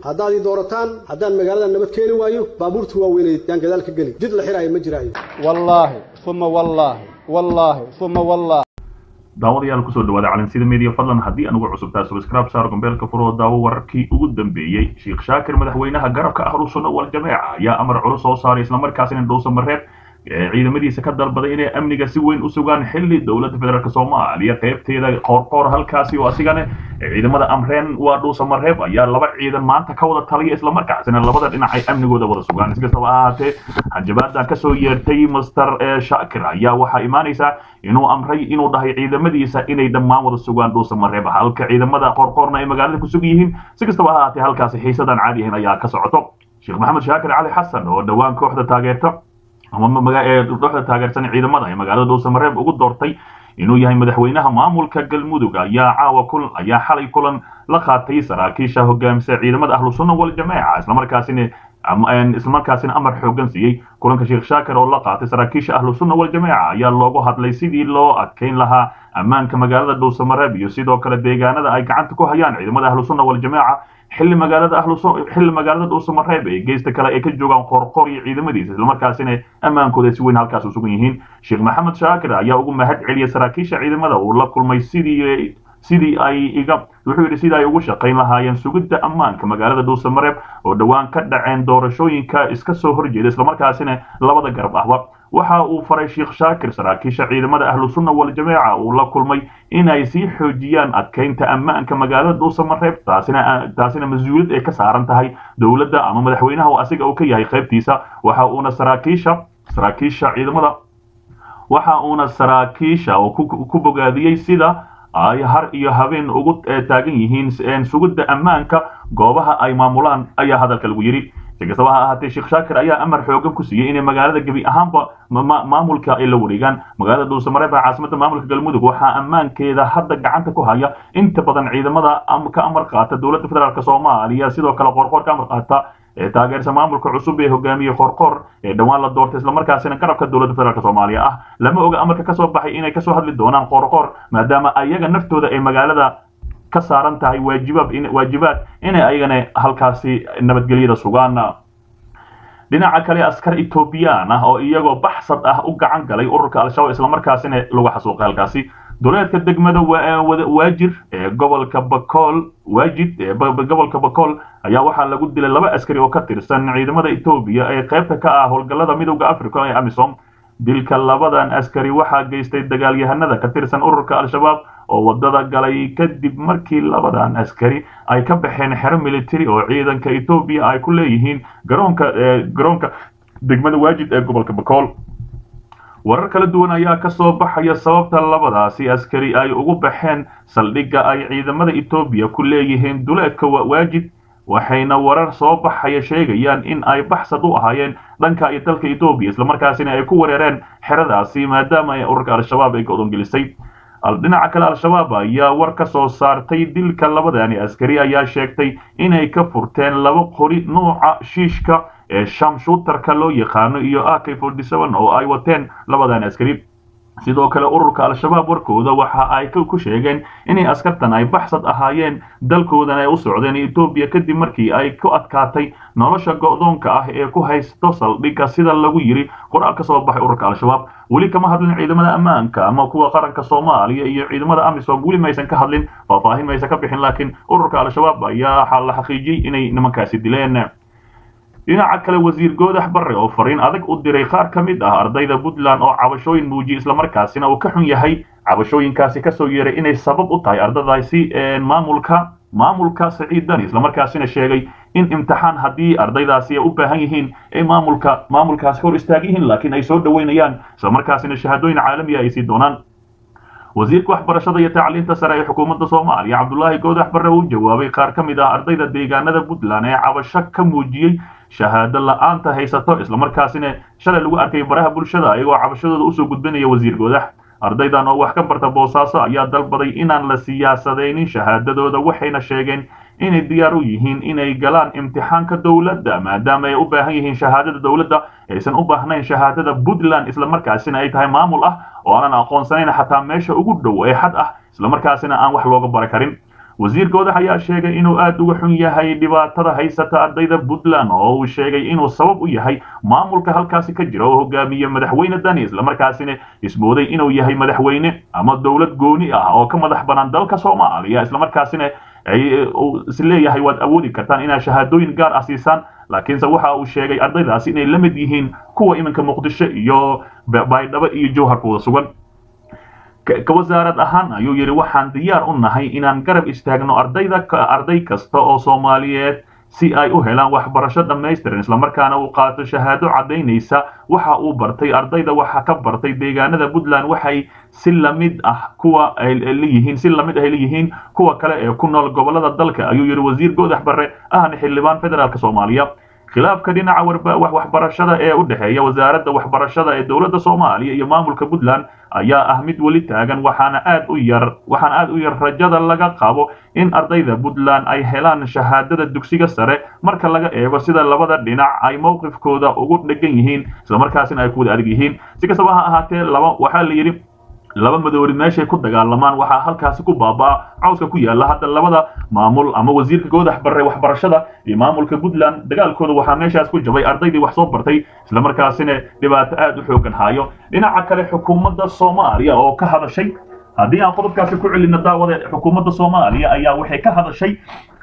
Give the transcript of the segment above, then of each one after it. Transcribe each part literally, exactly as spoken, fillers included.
haddaad doorataan haddaan magaalada nabad keeni waayo baabuurtu waa weynayd yaan gadaal ka geli jid la xiraayo ma jiraayo wallaahi thumma wallaahi wallaahi thumma wallaahi daawadayaal ku soo dhawaada calansida media fadlan haddii aan ugu cusubtaa subscribe saar gombeelka furo daawo wararkii ugu dambeeyay Sheikh Shaakir madaxweynaha garabka Ahlus Sunnah wal Jamaa ayaa amar culus soo saaray isla markaasina dhowso mareeb ciidamadiisa ka dalbaday inay amniga si weyn u sugaan xilli dawladda federaalka Soomaaliya qaybteeda qorqor halkaasi oo asigana ciidamada amreen waa dhowso mareeb ayaa laba ciidan maanta ka wada taliya isla markaasina labada dhinac ay amnigooda wada sugaan iskastaba ahaatee hanjabaadda ka soo yeertay Master Shaakir ayaa waxa imaanaysa inuu amray inuu dhahay ciidamadiisa inay dhammaan wada sugaan dhowso mareeb halka ciidamada qorqorna ay magaalada ku sugan yihiin iskastaba ahaatee halkaasi xiisadan caadi ahayn ayaa ka socoto Sheikh Maxamed Shaakir Ali Xasan oo dhawaan kooxda taageerta ama magaalada dowladda taageersan ciidamada ay magaalada dhowso mareeb ugu doortay inuu yahay madaxweynaha maamulka Galmudug ayaa caawa kulan ayaa xalay kulan la qaatay saraakiisha hogaamisa ciidamada Ahlus Sunnah wal Jamaa isla markaasina isla markaasina amar xoogan siiyay kulanka Sheikh Shaakir oo la qaatay saraakiisha Ahlus Sunnah wal Jamaa ayaa loogu hadlay sidii loo adkeyn lahaa ammaanka magaalada dhowso mareeb iyo sidoo kale deegaanada ay gacanta ku hayaan ciidamada Ahlus Sunnah wal Jamaa xilli magaalada Ahlus Sunnah xilli magaalada dhowso mareeb ee geesta kale ay ka joogaan qorqor iyo ciidamadiisa isla markaasina ammaankooda si weyn halkaas u sugan yihiin Sheikh Maxamed Shaakir ayaa ugu mahad celiyay saraakiisha ciidamada oo la kulmay sidii sidii ay iga wuxuu yiri sidii ay ugu shaqeyn lahaayeen sugidda ammaanka magaalada dhowso mareeb oo dhawaan ka dhaceen doorashooyinka iska soo horjeeda isla markaasina labada garab ahba waxa uu faray Sheikh Shaakir saraakiisha ciidamada Ahlus Sunnah wal Jamaa oo la kulmay in ay si xoojiyaan adkeynta ammaanka magaalada dhowso mareeb taasina taasina mas'uuliyad ay ka saaran tahay dawladda ama madaxweynaha oo asiga uu ka yahay qaybtiisa waxa uuna saraakiisha saraakiisha ciidamada waxa uuna saraakiisha oo ku bogaadiyay sida ay har iyo habeen ugu taagan yihiin sugidda ammaanka goobaha ay maamulaan ayaa hadalka lagu yiri inkastaba ha ahaatee Sheikh Shaakir ayaa amar xoogan ku siiyay in magaalada gabi ahaanba maamulka ay la wareegaan magaalada dhowso mareeb caasimada maamulka Galmudug waxa ammaankeeda hadda gacanta ku haya inta badan ciidamada ka amar qaata dawladda federaalka Soomaaliya sidoo kale qorqor ka amar qaata ee taageersan maamulka cusub ee hogaamiye qorqor ee dhawaan la doortay isla markaasina garabka dawladda federaalka Soomaaliya ah lama oga amarka ka soo baxay inay ka soo hadli doonaan qorqor maadaama ayaga naftooda ay magaalada ka saaran tahay waajibaad in waajibaad inay ayagana halkaasi nabadgelyada sugaan dhinaca kale askar Ethiopian ah oo iyagoo baxsad ah u gacan galay ururka Al-Shabaab isla markaasina lagu xasuuqay halkaasi dowladda degmada Waajir ee gobolka Bakool Waajid ee gobolka Bakool ayaa waxa lagu dilay laba askari oo ka tirsan ciidamada Ethiopia ee qaybta ka ah howlgallada midowga Afrika ee AMISOM dilka labadan askari waxa geystay dagaalyahanada ka tirsan ururka Al-Shabaab oo wadada galay kadib markii labadan askari ay ka baxeen xero military oo ciidanka Ethiopia ay ku leeyihiin garoonka garoonka degmada Waajid ee gobolka Bakool warar kala duwan ayaa ka soo baxaya sababta labadaasi askari ay ugu baxeen saldhigga ay ciidamada Ethiopia ku leeyihiin duleedka Waajid waxayna warar soo baxaya sheegayaan in ay baxsad u ahaayeen dhanka iyo dalka Ethiopia isla markaasina ay ku weerareen xeradaasi maadaama ay ururka Al-Shabaab ay go'doon gelisay dhinaca kale Al-Shabaab ayaa war ka soo saartay dilka labadani askari ayaa sheegtay inay ka furteen laba qori nooca shiishka ee shamshootarka loo yaqaano iyo A K forty-seven oo ay wateen labadan askari sidoo kale ururka Al-Shabaab warkooda waxa ay ku sheegeen in askartan ay baxsad ahaayeen dalkoodan ay u socdeen Ethiopia kadib markii ay ku adkaatay nolosha go'doonka ah ee ku haysto saldhigga sida lagu yiri qoraal ka soo baxay ururka Al-Shabaab wali kama hadlin ciidamada ammaanka ama kuwa qaranka Soomaaliya iyo ciidamada AMISOM wali ma aysan ka hadlin faahfaahin ma aysan ka bixin laakiin ururka Al-Shabaab ayaa la xaqiijiyay inay nimankaasi dileen dhinaca kale wasiir Goodax Barre oo fariin adag u diray qaar ka mid ah ardayda Puntland oo cabashooyin muujiyay isla markaasina uu ka xun yahay cabashooyinkaasi ka soo yeeray inay sabab u tahay ardaydaasi maamulka maamulka Saciid Dani isla markaasina sheegay in imtixaan hadii ardaydaasi ay u baahan yihiin ay maamulka maamulkaas hor istaagihiin laakiin ay soo dhaweynayaan isla markaasina shahaadooyin caalami ah ay sii doonaan wasiirka waxbarashada iyo tacliinta sare ee xukuumadda Soomaaliya Cabdullaahi Goodax Barre uu jawaabay qaar ka mid ah ardayda deegaanada Puntland ee cabasho ka muujiyay shahaado la'aanta haysato isla markaasina shalay lagu arkay baraha bulshada ayagoo cabashadooda u soo gudbinaya wasiir Goodax ardaydan oo wax ka barta Boosaaso ayaa dalbaday inaan la siyaasadeynin shahaadadooda waxayna sheegeen inay diyaar u yihiin inay galaan imtixaanka dawladda maadaama ay u baahan yihiin shahaadada dawladda aysan u baahnayn shahaadada Puntland isla markaasina ay tahay maamul ah oo aan aqoonsanayn xataa meesha ugu dhow ee xad ah isla markaasina aan wax looga baran karin wasiir goodax ayaa sheegay inuu aad uga xun yahay dhibaatada haysata ardayda Puntland oo uu sheegay inuu sabab u yahay maamulka halkaasi ka jira oo hogaamiye madaxweyne Dani isla markaasina ismooday inuu yahay madaxweyne ama dawlad gooni ah oo ka madax banaan dalka Soomaaliya isla markaasina ay isleeyahay waad awoodi kartaan inaad shahaadooyin gaar ah siisaan laakiinse waxa uu sheegay ardaydaasi inay la mid yihiin kuwa iminka Muqdisho iyo Baydhabo iyo Jowhar ku sugan ka wasaarad ahaan ayuu yiri waxaan diyaar u nahay inaan garab istaagno ardayda arday kasta oo Soomaaliyeed si ay u helaan waxbarasho dhameystiran isla markaana uu qaato shahaado cadeynaysa waxa uu bartay ardayda waxa ka bartay deegaanada Puntland waxay si lamid ah kuwa ay leeyihiin si lamid ah leeyihiin kuwa kale ee ku nool gobolada dalka ayuu yiri wasiir goodax barre ahna xildhibaan federaalka Soomaaliya khilaafka dhinaca waxbarashada ee u dhaxeeya wasaaradda waxbarashada ee dawladda Soomaaliya iyo maamulka Puntland ayaa ah mid wali taagan waxaana aad u yar waxaana aad u yar rajada laga qabo in ardayda Puntland ay helaan shahaadada dugsiga sare marka laga eego sida labada dhinac ay mowqifkooda ugu dhagan yihiin isla markaasina ay ku wada adag yihiin si kastaba ha ahaatee laba waxa la yiri laba madawrid meeshay ku dagaalamaan waxa halkaas ku baabaa cawska ku yaala hadda labada maamul ama wasiirka goodax barre waxbarashada iyo maamulka Puntland dagaalkooda waxa meeshaas ku jabay ardaydii wax soo bartay isla markaasina dhibaato aad u xoogan hayo dhinaca kale xukuumadda Soomaaliya oo ka hadashay hadii aan qodobkaasi ku celino daawada xukuumadda Soomaaliya ayaa waxay ka hadashay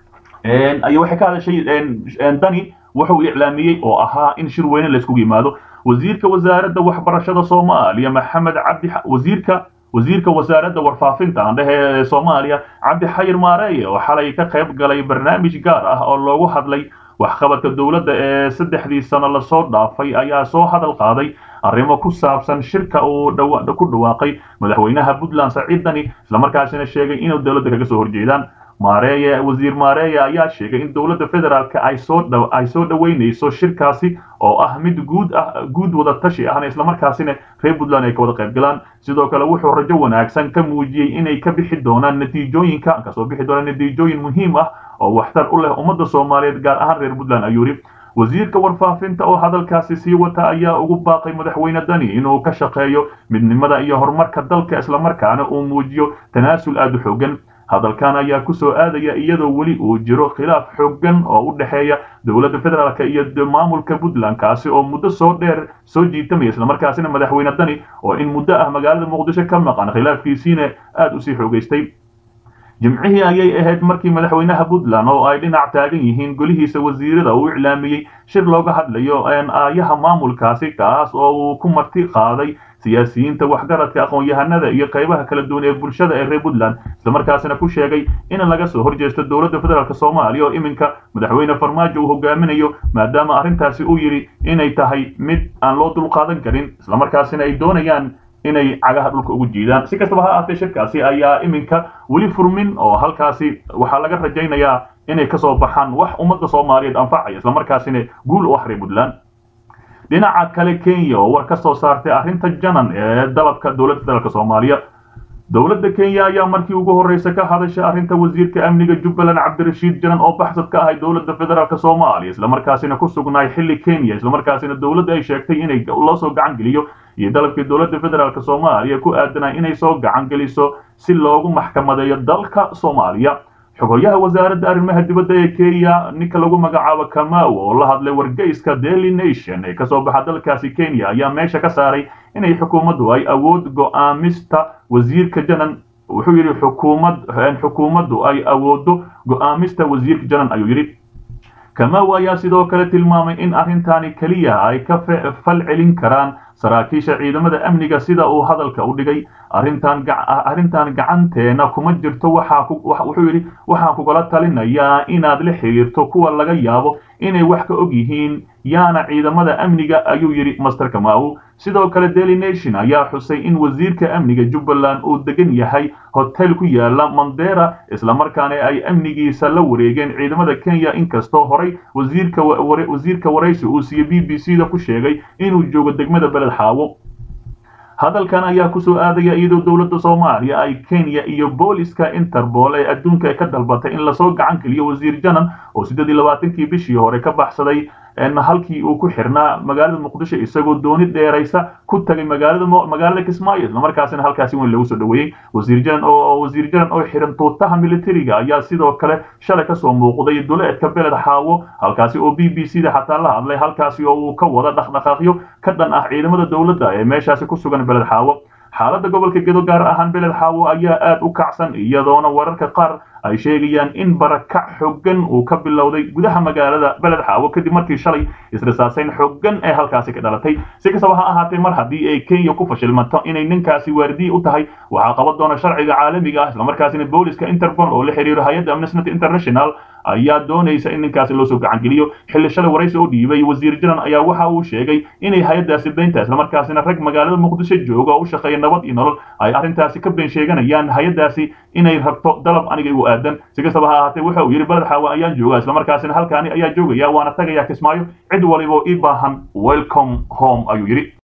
een ay waxay ka hadashay een Dani wuxuu iclaamiyay oo ahaa in shir weyn la isku yimaado wasiirka wasaaradda waxbarashada Soomaaliya Maxamed Cabdi wasiirka wasiirka wasaaradda warfaafinta ee Soomaaliya Cabdi Xayir Maareeye oo xalay ka qayb galay barnaamij gaar ah oo loogu hadlay waxqabadka dawladda ee saddexdii sano la soo dhaafay ayaa soo hadal qaaday arrimo ku saabsan shirka uu ku dhawaaqay madaxweynaha Puntland Saciid Dani isla markaasina sheegay inuu dawladda kaga soo horjeedaan Maareeye wasiir Maareeye ayaa sheegay in dawladda federaalka ay soo ay soo dhaweynayso shirkaasi oo ah mid guud ah guud wada tashi ah isla markaasina reer Puntland ay ka wada qayb galaan sidoo kale wuxuu rajo wanaagsan ka muujiyay inay ka bixi doonaan natiijooyinka ka soo bixi doonaan natiijooyin muhiim ah oo waxtar u leh ummadda Soomaaliyeed gaar ahaan reer Puntland ayuu yiri wasiirka warfaafinta oo hadalkaasi sii wata ayaa ugu baaqay madaxweyne Dani inuu ka shaqeeyo midnimada iyo horumarka dalka isla markaana uu muujiyo tanaasul aad u xooggan hadalkan ayaa ku soo aadaya iyadoo wali uu jiro khilaaf xooggan oo u dhaxeeya dawladda federaalka iyo maamulka Puntland kaasi oo muddo soo dheer soo jiitamay isla markaasina madaxweyne Dani oo in muddo ah magaalada Muqdisho ka maqan khilaafkiisina aad u sii xoogaystay jimcihii ayay ahayd markii madaxweynaha Puntland oo ay dhinac taagan yihiin golihiisa wasiirada uu iclaamiyay shir looga hadlayo aan aayaha maamulkaasi kaas oo uu ku marti qaaday siyaasiyiinta waxgaradka aqoon-yahanada iyo qaybaha kala duwan ee bulshada ee reer Puntland isla markaasina ku sheegay in laga soo horjeesto dawladda federaalka Soomaaliya oo iminka madaxweyne Farmaajo uu hogaaminayo maadaama arrintaasi uu yiri inay tahay mid aan loo dul qaadan karin isla markaasina ay doonayaan inay cagaha dhulka ugu jiidaan si kastaba ha ahaatee shirkaasi ayaa iminka wali furmin oo halkaasi waxa laga rajaynayaa inay ka soo baxaan wax ummadda Soomaaliyeed anfacaya isla markaasina guul u ah reer Puntland dhinaca kale Kenya oo war ka soo saartay arrinta janan ee dalabka dawladda federaalka Soomaaliya dawladda Kenya ayaa markii ugu horeysay ka hadashay arrinta wasiirka amniga Jubbaland Cabdirashiid Janan oo baxsad ka ahay dawladda federaalka Soomaaliya isla markaasina ku sugnaay xilli Kenya isla markaasina dawladda ay sheegtay inay loo soo gacan geliyo iyo dalabkii dawladda federaalka Soomaaliya ku aadanay inay soo gacan geliso si loogu maxkamadeeyo dalka Soomaaliya xogayaha wasaaradda arrimaha dibadda ee Kenya ninka lagu magacaabo Kamau oo la hadlay wargeyska Daily Nation ee ka soo baxa dalkaasi Kenya ayaa meesha ka saaray inay xukuumaddu ay awood go'aamista wasiirka Janan wuxuu yiri xukuumad xukuumaddu ay awoodo go'aamista wasiirka Janan ayuu yiri Kamau ayaa sidoo kale tilmaamay in arrintani kaliya ay ka fal celin karaan saraakiisha ciidamada amniga sida uu hadalka u dhigay arrintan arrintan gacanteena kuma jirto waxa wuxuu yiri waxaan ku kala talinayaa inaad la xiriirto kuwa laga yaabo inay wax ka og yihiin yaana ciidamada amniga ayuu yiri Master Kamau sidoo kale Daily Nation ayaa xusay in wasiirka amniga Jubbaland uu degan yahay hotel ku yaala Mandera isla markaana ay amnigiisa la wareegeen ciidamada Kenya inkastoo horay wasiirka wasiirka waraysi uu siiyay B B C da ku sheegay inuu joogo degmada Beled Xaawo hadalkan ayaa ku soo aadaya iyadoo dawladda Soomaaliya ay Kenya iyo booliska Interpol ee adduunka ka dalbatay in la soo gacan geliyo wasiir Janan oo siddeed iyo labaatan-kii bishii hore ka baxsaday halkii uu ku xirnaa magaalada muqdisho isagoo dooni dheeraysa ku tagay magaalada magaalada Kismaayo isla markaasina halkaasi weyn lagu soo dhaweeyay wasiir jaran oo wasiir jaran oo xiran tuutaha militariga ayaa sidoo kale shalay ka soo muuqday duleedka beled xaawo halkaasi oo B B C da xataa la hadlay halkaasi oo uu ka wada dhaqdhaqaaqyo ka dhan ah ciidamada dawladda ee meeshaasi ku sugan beled xaawo xaaladda gobolka Gedo gaar ahaan beled xaawo ayaa aad u kacsan iyadoona wararka qaar ay sheegayaan in barakac xooggan uu ka bilowday gudaha magaalada beled xaawo kadib markii shalay israsaasayn xooggan ee halkaasi ka dhalatay si kastaba ha ahaatee mar haddii ay Kenya ku fashilmato inay ninkaasi waardiye u tahay waxaa qaban doona sharciga caalamiga ah isla markaasina booliska Interpol oo la xiriiro hay'adda Amnesty International ayaa doonaysa in ninkaasi loo soo gacan geliyo xilli shalay waraysi oo dhiibay wasiir jaran ayaa waxa uu sheegay inay hay'addaasi beenta isla markaasina rag magaalada muqdisho jooga oo u shaqeeya nabad iyo nolol ay arrintaasi ka been sheeganayaan hay'addaasi inay rabto dalab aniga igu aadan si kastaba ha ahaatee waxa uu yiri beled xaawo ayaan joogaa isla markaasina halkaani ayaa joogaya waana tagayaa Kismaayo cid waliba ii baahan welcome home ayuu yiri